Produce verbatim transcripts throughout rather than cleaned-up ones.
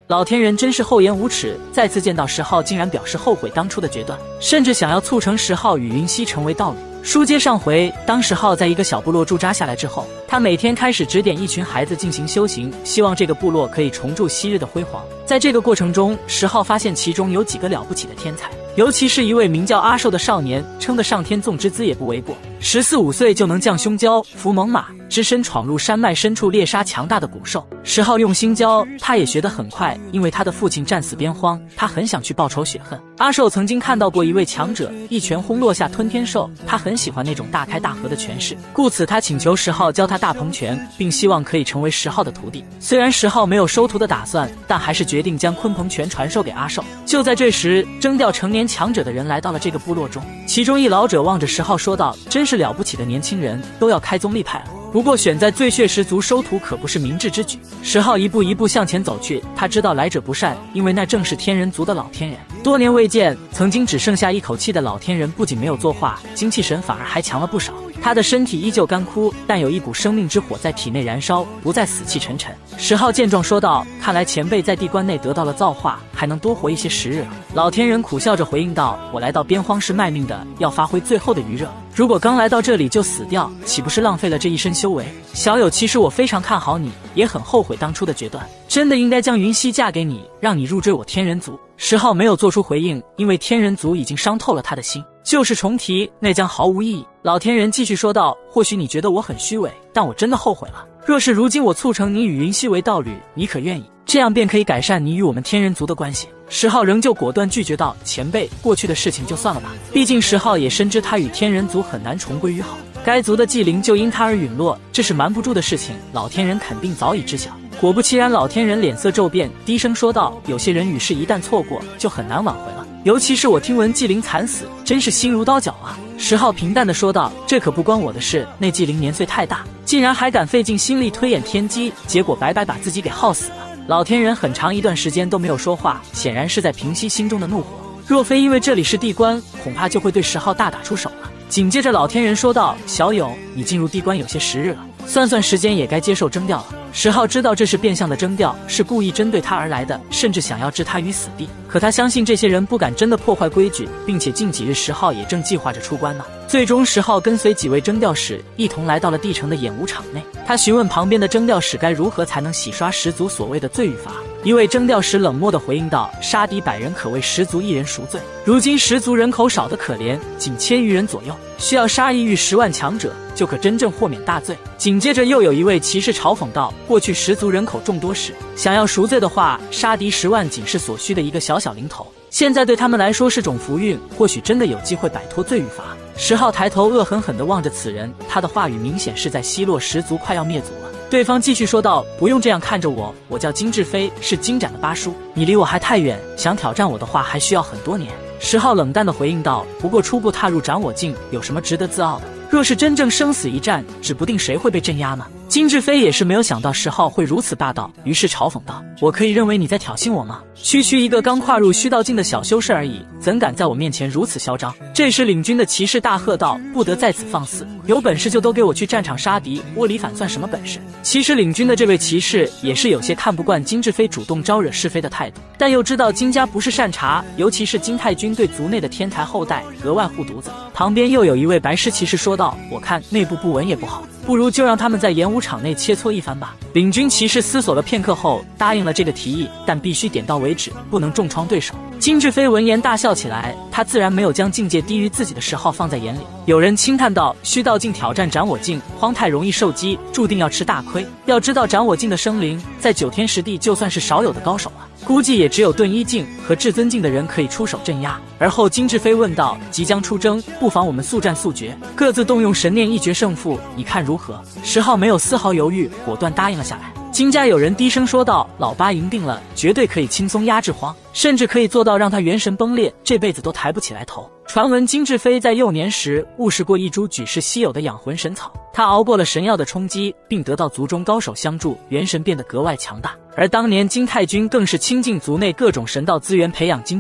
老天人真是厚颜无耻，再次见到石浩竟然表示后悔当初的决断，甚至想要促成石浩与云溪成为道侣。书接上回，当石浩在一个小部落驻扎下来之后，他每天开始指点一群孩子进行修行，希望这个部落可以重铸昔日的辉煌。在这个过程中，石浩发现其中有几个了不起的天才，尤其是一位名叫阿寿的少年，称得上天纵之资也不为过。十四五岁就能降凶蛟，伏猛犸，只身闯入山脉深处猎杀强大的古兽。石浩用心教，他也学得很快，因为他的父亲战死边荒，他很想去报仇雪恨。阿寿曾经看到过一位强者一拳轰落下吞天兽，他很喜欢那种大开大合的拳势，故此他请求石浩教他大鹏拳，并希望可以成为石浩的徒弟。虽然石浩没有收徒的打算，但还是决定将鲲鹏拳传授给阿寿。就在这时，征调成年强者的人来到了这个部落中，其中一老者望着石浩说道：“真是了不起的年轻人，都要开宗立派了。不过选在最血十族收徒可不是明智之举。”石浩一步一步向前走去，他知道来者不善，因为那正是天人族的老天人。多年未见，曾经只剩下一口气的老天人不仅没有作化，精气神反而还强了不少。他的身体依旧干枯，但有一股生命之火在体内燃烧，不再死气沉沉。石浩见状说道：“看来前辈在地关内得到了造化，还能多活一些时日了。”老天人苦笑着回应道：“我来到边荒是卖命的，要发挥最后的余热。如果刚来到这里就死掉，岂不是浪费了这一身修为？小友，其实我非常看好你，也很后悔当初的决断，真的应该将云溪嫁给你，让你入赘我天人族。”石浩没有做出回应，因为天人族已经伤透了他的心，就是重提那将毫无意义。老天人继续说道：“或许你觉得我很虚伪，但我真的后悔了。若是如今我促成你与云溪为道侣，你可愿意？这样便可以改善你与我们天人族的关系。”石浩仍旧果断拒绝道：“前辈，过去的事情就算了吧。”毕竟石浩也深知他与天人族很难重归于好，该族的祭灵就因他而陨落，这是瞒不住的事情，老天人肯定早已知晓。果不其然，老天人脸色骤变，低声说道：“有些人与世一旦错过，就很难挽回了。尤其是我听闻祭灵惨死，真是心如刀绞啊。”石浩平淡地说道：“这可不关我的事，那祭灵年岁太大，竟然还敢费尽心力推演天机，结果白白把自己给耗死了。”老天人很长一段时间都没有说话，显然是在平息心中的怒火。若非因为这里是地关，恐怕就会对石浩大打出手了。紧接着老天人说道：“小友，你进入地关有些时日了，算算时间也该接受征调了。”石浩知道这是变相的征调，是故意针对他而来的，甚至想要置他于死地。可他相信这些人不敢真的破坏规矩，并且近几日石浩也正计划着出关呢。最终石浩跟随几位征调使一同来到了地城的演武场内，他询问旁边的征调使该如何才能洗刷十族所谓的罪与罚。一位征调使冷漠地回应道：“杀敌百人可为十族一人赎罪，如今十族人口少得可怜，仅千余人左右，需要杀一逾十万强者，就可真正豁免大罪。”紧接着又有一位骑士嘲讽道：“过去十族人口众多时，想要赎罪的话，杀敌十万仅是所需的一个小小零头，现在对他们来说是种福运，或许真的有机会摆脱罪与罚。”石浩抬头恶狠狠地望着此人，他的话语明显是在奚落十族快要灭族了。对方继续说道：“不用这样看着我，我叫金志飞，是金斩的八叔，你离我还太远，想挑战我的话还需要很多年。”石浩冷淡地回应道：“不过初步踏入掌我境，有什么值得自傲的？若是真正生死一战，指不定谁会被镇压呢。”金志飞也是没有想到石浩会如此霸道，于是嘲讽道：“我可以认为你在挑衅我吗？区区一个刚跨入虚道境的小修士而已，怎敢在我面前如此嚣张？”这时领军的骑士大喝道：“不得在此放肆，有本事就都给我去战场杀敌，窝里反算什么本事？”其实领军的这位骑士也是有些看不惯金志飞主动招惹是非的态度，但又知道金家不是善茬，尤其是金太君对族内的天台后代格外护犊子。旁边又有一位白狮骑士说道：“我看内部不稳也不好，不如就让他们在演武场内切磋一番吧。”领军骑士思索了片刻后答应了这个提议，但必须点到为止，不能重创对手。金志飞闻言大笑起来，他自然没有将境界低于自己的石浩放在眼里。有人轻叹道：“虚道境挑战斩我境，荒太容易受击，注定要吃大亏。要知道斩我境的生灵，在九天十地就算是少有的高手了，估计也只有遁一境和至尊境的人可以出手镇压。”而后金志飞问道：“即将出征，不妨我们速战速决，各自动用神念一决胜负，你看如何？”石浩没有丝毫犹豫，果断答应了下来。金家有人低声说道：“老八赢定了，绝对可以轻松压制荒，甚至可以做到让他元神崩裂，这辈子都抬不起来头。”传闻金志飞在幼年时误食过一株举世稀有的养魂神草，他熬过了神药的冲击，并得到族中高手相助，元神变得格外强大。而当年金太君更是倾尽族内各种神道资源培养金志飞。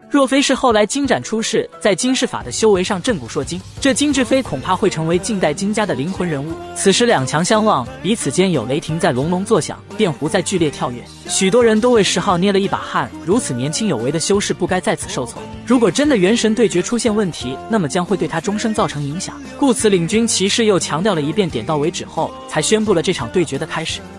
若非是后来金盏出世，在金氏法的修为上震古烁今，这金志飞恐怕会成为近代金家的灵魂人物。此时两强相望，彼此间有雷霆在隆隆作响，电弧在剧烈跳跃，许多人都为十号捏了一把汗。如此年轻有为的修士不该在此受挫。如果真的元神对决出现问题，那么将会对他终生造成影响。故此，领军骑士又强调了一遍点到为止后，才宣布了这场对决的开始。